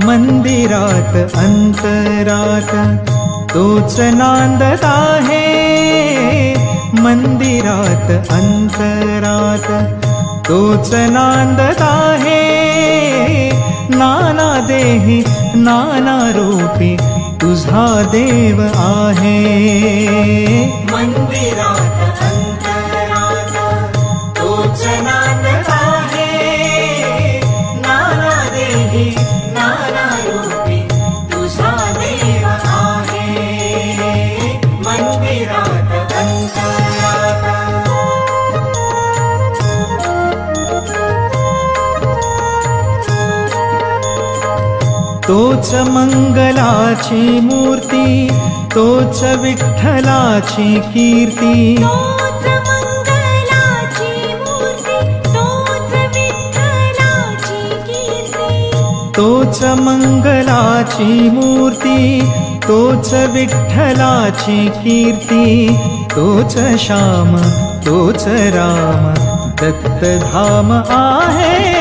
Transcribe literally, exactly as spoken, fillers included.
मंदिरात अंतरात तोच नांदत आहे, मंदिरात अंतरात तोच नांदत आहे। नाना देही नाना रूपी तुझा देव आहे। मंदिरात अंतरात तोच नांदत आहे, नाना देही नाना रूपी तुझा देव आहे। मंदिरात अंतरात तोच मंगलाची मूर्ती, तोच विठ्ठलाची कीर्ती। तोच मंगलाची मूर्ती, तोच विठ्ठलाची कीर्ती। तोच मंगलाची मूर्ती, तोच विठ्ठलाची कीर्ती। तोच श्याम तोच राम दत्तधाम आहे।